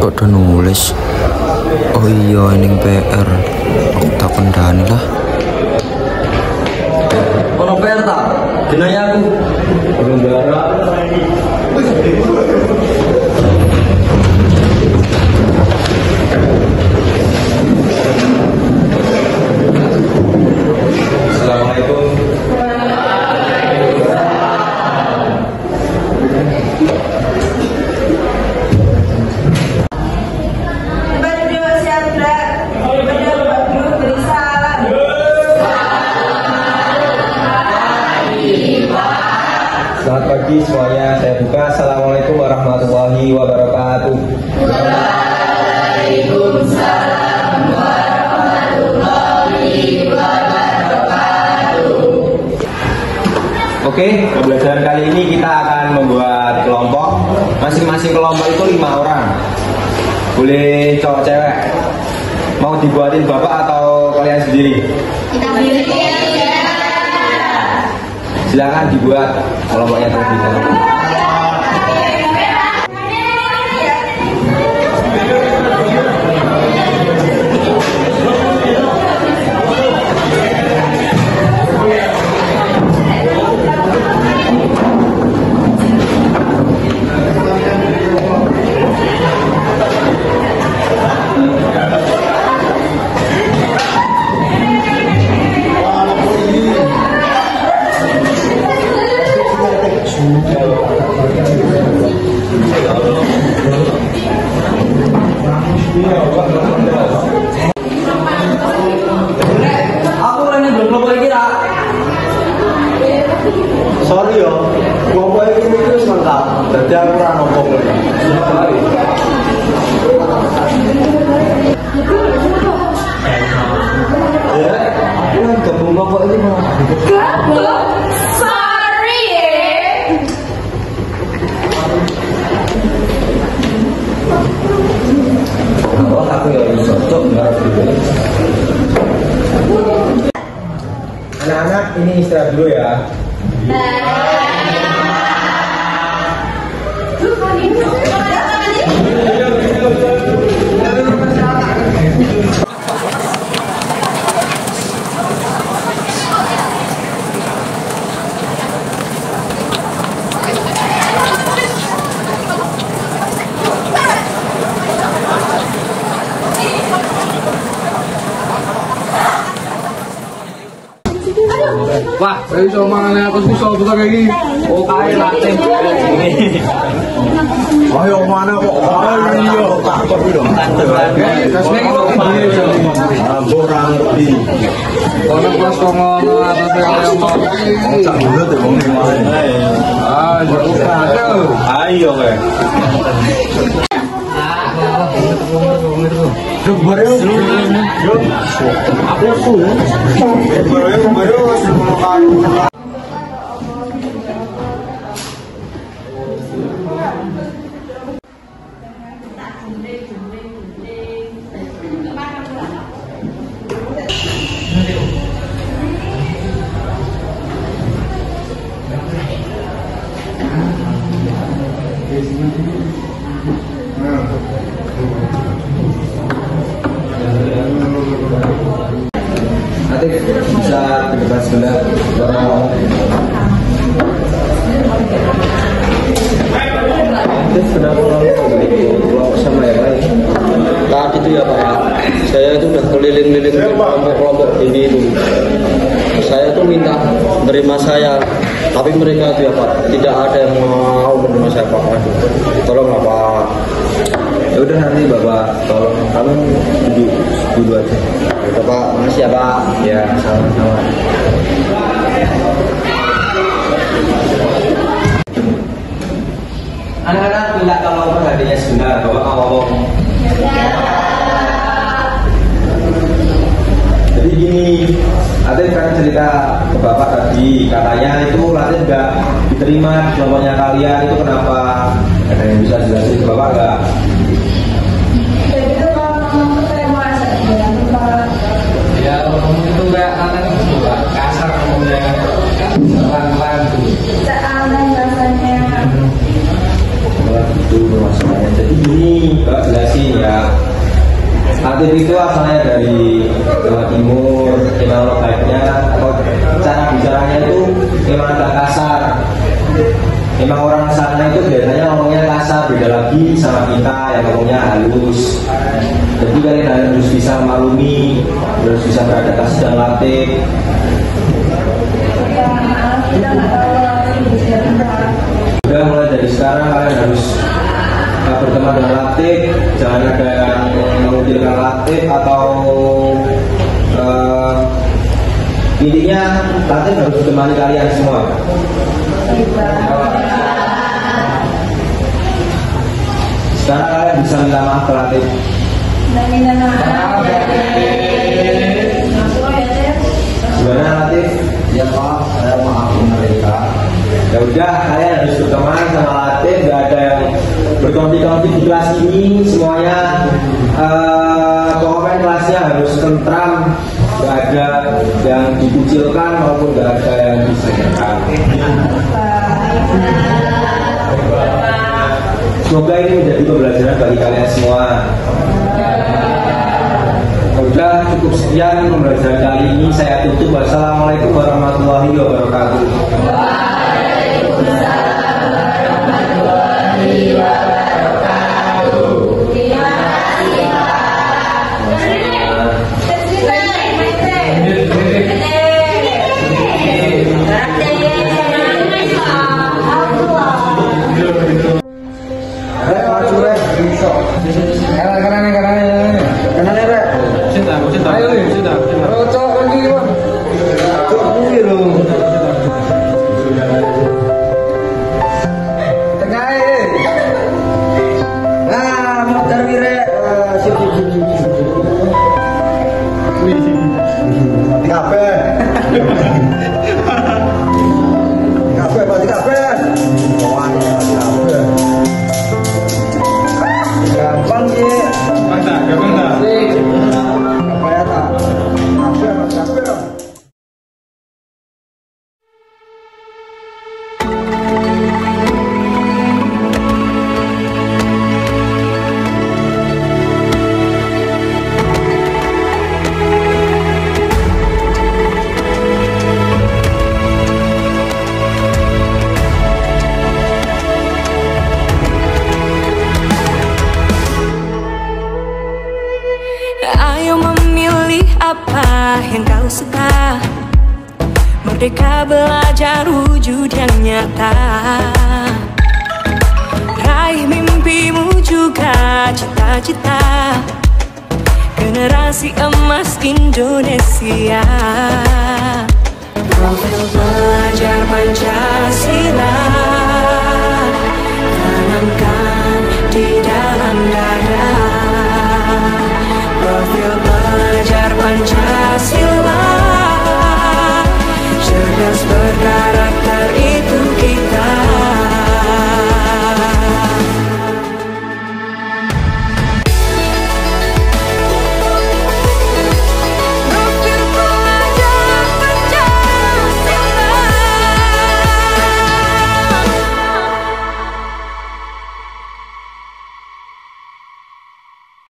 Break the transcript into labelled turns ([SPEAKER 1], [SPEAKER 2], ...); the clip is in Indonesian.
[SPEAKER 1] kok udah nulis. Oh iya, ini PR. Aku tak kendani lah.
[SPEAKER 2] Ono PR tak? Ginanya aku. Pengendara. Assalamualaikum. Selamat pagi semuanya, saya buka. Assalamualaikum warahmatullahi wabarakatuh. Waalaikumsalam warahmatullahi wabarakatuh. Oke, pembelajaran kali ini kita akan membuat kelompok. Masing-masing kelompok itu 5 orang. Boleh cowok cewek. Mau dibuatin bapak atau kalian sendiri?
[SPEAKER 3] Kita sendiri.
[SPEAKER 2] Silakan dibuat kelompoknya terlebih dahulu. Sorry yo, kelompok ini terus lengkap. Jadi aku kurang ngomong lagi. Ya, aku gabung kelompok ini mau.
[SPEAKER 3] Gabung? Sorry ya.
[SPEAKER 2] Kalau aku ya bisa cocok nggak gitu. Anak-anak ini istirahat dulu ya.
[SPEAKER 4] Wah, saya bisa mangan aku susah susah kayak gini. Oh, kayak latih.
[SPEAKER 2] Ayo mana kok? Ayo takut dong. Kurang lebih.
[SPEAKER 4] Kalau pas ngomong atas yang mau.
[SPEAKER 2] Cak dulu tuh ngomong main.
[SPEAKER 4] Ah, jauh.
[SPEAKER 2] Ayo ke. Baru nanti bisa ke depan sebelah. Itu sudah pulang sama yang lain. Saat itu ya Pak, saya itu udah keliling-liling kelompok ini itu. Saya tuh minta menerima saya, tapi mereka itu ya Pak, tidak ada yang mau menerima saya Pak. Tolong lah Pak. Ya udah nanti Bapak, tolong kamu duduk dulu aja. Bapak, makasih ya Pak. Ya, sama-sama. Anak-anak minta tolong perhatiannya sebentar, Bapak mau ngomong. Jadi gini, Latif kan cerita ke Bapak tadi, katanya itu Latif nggak diterima di kelompoknya kalian, itu kenapa? Ada yang bisa jelasin ke Bapak nggak?
[SPEAKER 4] Ya, ngomong itu nggak anak itu kasar ngomongnya, pelan-pelan tuh.
[SPEAKER 3] Seaneh rasanya.
[SPEAKER 2] Itu masalahnya. Jadi gini, Bapak jelasin. memang agak kasar. Memang orang sana itu biasanya ngomongnya kasar, beda lagi sama kita yang ngomongnya halus. Jadi kalian harus bisa maklumi, harus bisa beradaptasi dan latih. Udah mulai dari sekarang kalian harus berteman dengan latih, jangan ada yang mengucilkan latih atau intinya latih harus ditemani kalian semua. Sekarang kalian bisa minta maaf ke latih. Gimana latih?
[SPEAKER 4] Ya Pak, saya maafin mereka.
[SPEAKER 2] Ya udah, kalian harus berteman sama latih, nggak ada yang berkonflik-konflik di kelas ini, semuanya pokoknya kelasnya harus tentram, nggak ada yang dikucilkan maupun nggak ada yang disayangkan. Semoga ini menjadi pembelajaran bagi kalian semua. Udah cukup sekian pembelajaran kali ini, saya tutup. Wassalamualaikum warahmatullahi wabarakatuh.
[SPEAKER 5] Apa yang kau suka? Merdeka belajar wujud yang nyata. Raih mimpimu juga cita-cita. Generasi emas Indonesia. Profil belajar Pancasila tanamkan di dalam dada. Profil belajar Pancasila